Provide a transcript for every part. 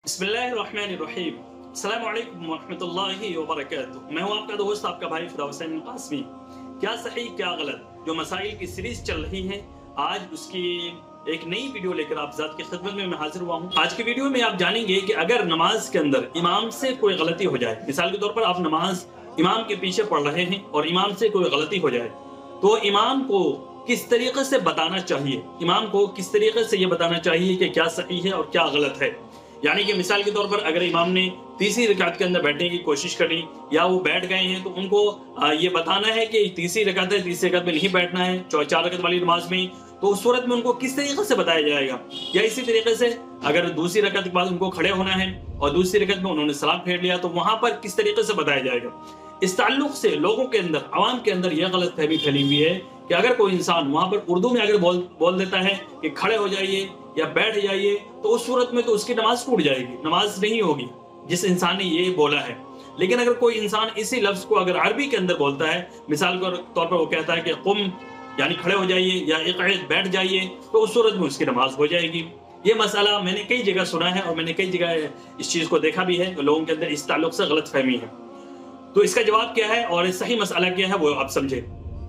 बिस्मिल्लाहिर्रहमानिर्रहीम। अस्सलामु अलैकुम वरहमतुल्लाहि वबरकातुहू। मैं हूँ आपका दोस्त, आपका भाई फिदा हुसैन कासमी। क्या सही क्या गलत, जो मसाइल की सीरीज चल रही है, आज उसकी एक नई वीडियो लेकर आप ज़ात की खिदमत में मैं हाजिर हुआ हूँ। आज की वीडियो में आप जानेंगे कि अगर नमाज के अंदर इमाम से कोई गलती हो जाए, मिसाल के तौर पर आप नमाज इमाम के पीछे पढ़ रहे हैं और इमाम से कोई गलती हो जाए, तो इमाम को किस तरीके से बताना चाहिए, इमाम को किस तरीके से ये बताना चाहिए कि क्या सही है और क्या गलत है। यानी कि मिसाल के तौर पर अगर इमाम ने तीसरी रकात के अंदर बैठने की कोशिश करी या वो बैठ गए हैं, तो उनको ये बताना है कि तीसरी रकात है, तीसरी रकात में नहीं बैठना है, 4 रकात वाली नमाज में। तो उस सूरत में उनको किस तरीके से बताया जाएगा। या इसी तरीके से अगर दूसरी रकात के बाद उनको खड़े होना है और दूसरी रकात में उन्होंने सलाम फेर लिया, तो वहां पर किस तरीके से बताया जाएगा। इस ताल्लुक से लोगों के अंदर, आवाम के अंदर यह गलत फहमी फैली हुई है कि अगर कोई इंसान वहां पर उर्दू में अगर बोल देता है कि खड़े हो जाइए या बैठ जाइए, तो उस सूरत में तो उसकी नमाज टूट जाएगी, नमाज नहीं होगी जिस इंसान ने ये बोला है। लेकिन अगर कोई इंसान इसी लफ्ज को अगर अरबी के अंदर बोलता है, मिसाल के तौर पर वो कहता है कि कुम यानी खड़े हो जाइए या इक़अद बैठ जाइए, तो उस सूरत में उसकी नमाज हो जाएगी। ये मसला मैंने कई जगह सुना है और मैंने कई जगह इस चीज़ को देखा भी है, लोगों के अंदर इस ताल्लुक से गलत फहमी है। तो इसका जवाब क्या है और सही मसला क्या है वो आप समझे।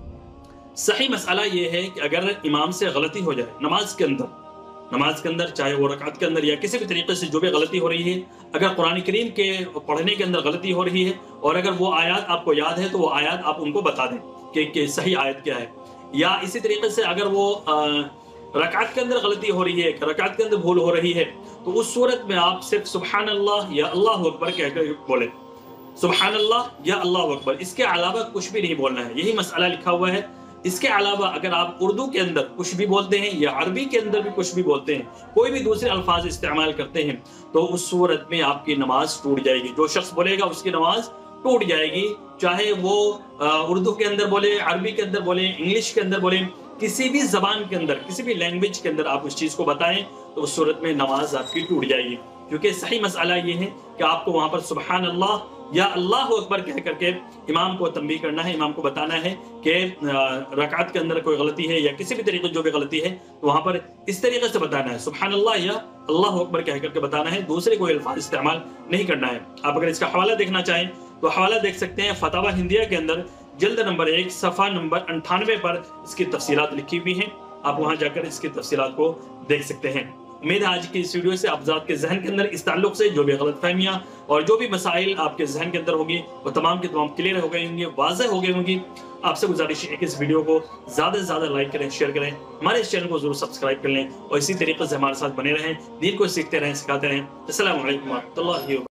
सही मसला ये है कि अगर इमाम से गलती हो जाए नमाज के अंदर चाहे वो रकात के अंदर या किसी भी तरीके से जो भी गलती हो रही है, अगर कुरान करीम के पढ़ने के अंदर गलती हो रही है और अगर वो आयत आपको याद है, तो वो आयत आप उनको बता दें कि सही आयत क्या है। या इसी तरीके से अगर वो रकात के अंदर गलती हो रही है, रकात के अंदर भूल हो रही है, तो उस सूरत में आप सिर्फ सुबहान अल्लाह या अल्लाह अकबर कहकर बोले, सुबहान अल्लाह या अल्लाह अकबर, इसके अलावा कुछ भी नहीं बोलना है। यही मसला लिखा हुआ है। इसके अलावा अगर आप उर्दू के अंदर कुछ भी बोलते हैं या अरबी के अंदर भी कुछ भी बोलते हैं, कोई भी दूसरे अल्फाज इस्तेमाल करते हैं, तो उस सूरत में आपकी नमाज टूट जाएगी। जो शख्स बोलेगा उसकी नमाज टूट जाएगी, चाहे वो उर्दू के अंदर बोले, अरबी के अंदर बोले, इंग्लिश के अंदर बोले, किसी भी जबान के अंदर, किसी भी लैंग्वेज के अंदर आप उस चीज़ को बताएं, तो उस सूरत में नमाज आपकी टूट जाएगी। क्योंकि सही मसला ये है कि आपको वहाँ पर सुबहान अल्लाह या अल्लाह अकबर कह करके इमाम को तंबीह करना है, इमाम को बताना है कि रकात के अंदर कोई गलती है या किसी भी तरीके जो भी गलती है, तो वहाँ पर इस तरीके से बताना है, सुबहान अल्लाह या अल्लाह अकबर कह करके बताना है, दूसरे कोई अल्फाज इस्तेमाल नहीं करना है। आप अगर इसका हवाला देखना चाहें तो हवाला देख सकते हैं फतावा हिंदिया के अंदर जल्द नंबर 1 सफ़ा नंबर 98 पर इसकी तफसीलात लिखी हुई हैं। आप वहाँ जाकर इसकी तफसीलात को देख सकते हैं। उम्मीद है आज की इस वीडियो से आप ज़ात के जहन के अंदर इस ताल्लुक से जो भी गलतफहमियाँ और जो भी मसाइल आपके जहन के अंदर होंगी, वो तमाम के तमाम क्लियर हो गए होंगे, वाज़ेह हो गए होंगी। आपसे गुजारिश है कि इस वीडियो को ज़्यादा से ज़्यादा लाइक करें, शेयर करें, हमारे इस चैनल को जरूर सब्सक्राइब कर लें और इसी तरीके से हमारे साथ बने रहें, दीन को सीखते रहें, सिखाते रहें। अस्सलामु अलैकुम व रहमतुल्लाहि व बरकातुहू।